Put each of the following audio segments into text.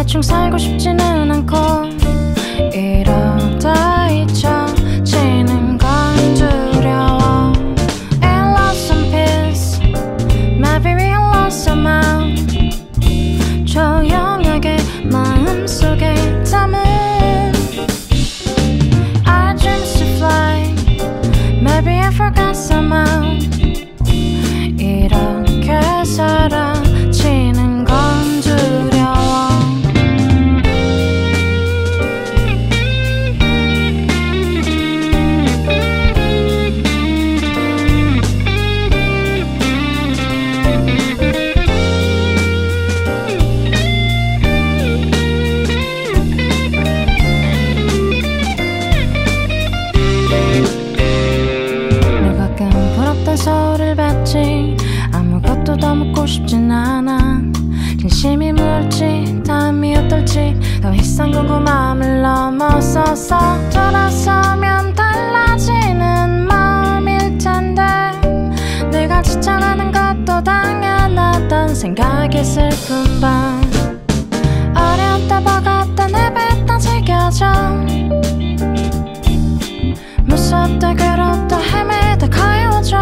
대충 살고 싶지는 않고 이러다 잊혀지는 건 두려워. I lost some peace, maybe we lost some out. 조용하게 마음속에 담은 Our dreams to fly, maybe I forgot somehow. 이렇게 사라지는 건 두려워. 내가 가끔 부럽던 서울을 봤지. 아무것도 더 묻고 싶진 않아. 진심이 뭘지 다음이 어떨지 더 이상 궁금함을 넘어서서 돌아서면 달라지는 마음일 텐데 내가 지쳐가는 것도 당연하단 생각이 슬픈 밤. 어려운 때 버겁다 내뱉다 즐겨져. 무섭다 괴롭다 헤매다 가요져.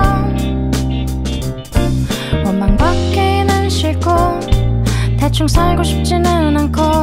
원망받기는 싫고 대충 살고 싶지는 않고